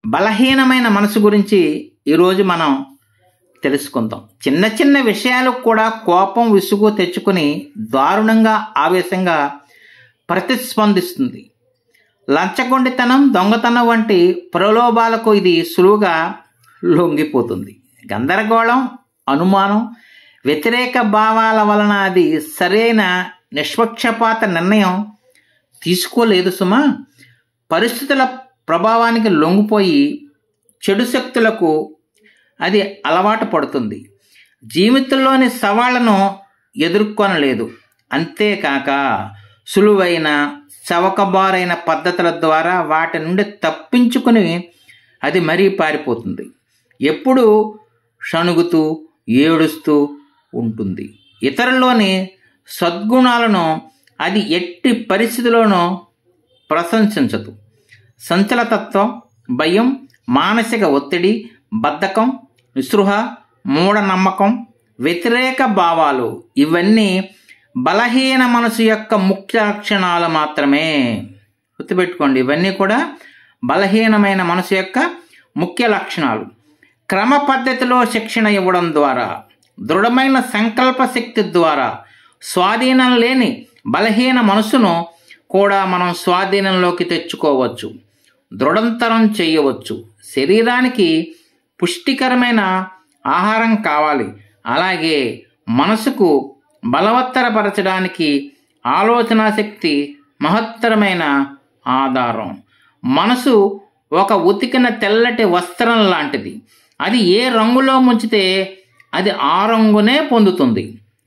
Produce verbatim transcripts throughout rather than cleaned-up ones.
బలహీనమైన మనసు గురించి ఈరోజు మనం తెలుసుకుందాం. చిన్న చిన్న విషయాలకు కూడా కోపం, విసుగు తెచ్చుకుని దారుణంగా, ఆవేశంగా ప్రతిస్పందిస్తుంది. లంచగొండితనం, దొంగతనం వంటి ప్రలోభాలకు ఇది సులువుగా లొంగిపోతుంది. గందరగోళం, అనుమానం, వ్యతిరేక భావాల వలన అది సరైన నిష్పక్షపాత నిర్ణయం తీసుకోలేదు సుమా. పరిస్థితుల ప్రభావానికి లొంగిపోయి చెడు శక్తులకు అది అలవాటు పడుతుంది. జీవితంలోని సవాళ్లను ఎదుర్కొనలేదు. అంతేకాక సులువైన, చవకబారైన పద్ధతుల ద్వారా వాటి నుండి తప్పించుకుని అది మరీ పారిపోతుంది. ఎప్పుడూ షణుగుతూ, ఏడుస్తూ ఉంటుంది. ఇతరుల్లోని సద్గుణాలను అది ఎట్టి పరిస్థితిలోనూ ప్రశంసించదు. సంచలతత్వం, భయం, మానసిక ఒత్తిడి, బద్ధకం, నిస్పృహ, మూఢనమ్మకం, వ్యతిరేక భావాలు ఇవన్నీ బలహీన మనసు యొక్క ముఖ్య లక్షణాలు మాత్రమే. గుర్తుపెట్టుకోండి, ఇవన్నీ కూడా బలహీనమైన మనసు యొక్క ముఖ్య లక్షణాలు. క్రమ పద్ధతిలో శిక్షణ ఇవ్వడం ద్వారా, దృఢమైన సంకల్ప శక్తి ద్వారా స్వాధీనం లేని బలహీన మనసును కూడా మనం స్వాధీనంలోకి తెచ్చుకోవచ్చు, దృఢంతరం చేయవచ్చు. శరీరానికి పుష్టికరమైన ఆహారం కావాలి. అలాగే మనసుకు బలవత్తరపరచడానికి ఆలోచనా శక్తి మహత్తరమైన ఆధారం. మనసు ఒక ఉతికిన తెల్లటి వస్త్రం లాంటిది. అది ఏ రంగులో ముంచితే అది ఆ రంగునే పొందుతుంది.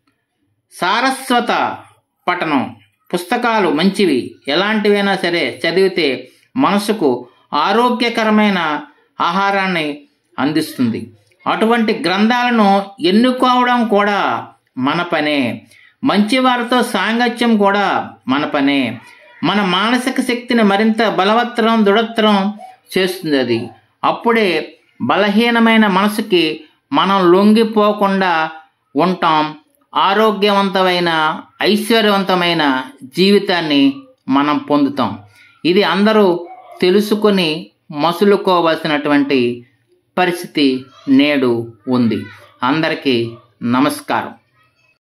సారస్వత పఠనం, పుస్తకాలు మంచివి, ఎలాంటివైనా సరే చదివితే మనసుకు ఆరోగ్యకరమైన ఆహారాన్ని అందిస్తుంది. అటువంటి గ్రంథాలను ఎన్నుకోవడం కూడా మన పనే. మంచివారితో సాంగత్యం కూడా మన పనే. మన మానసిక శక్తిని మరింత బలవత్తరం, దృఢతరం చేస్తుంది అది. అప్పుడే బలహీనమైన మనసుకి మనం లొంగిపోకుండా ఉంటాం. ఆరోగ్యవంతమైన, ఐశ్వర్యవంతమైన జీవితాన్ని మనం పొందుతాం. ఇది అందరూ తెలుసుకొని మసులుకోవలసినటువంటి పరిస్థితి నేడు ఉంది. అందరికీ నమస్కారం.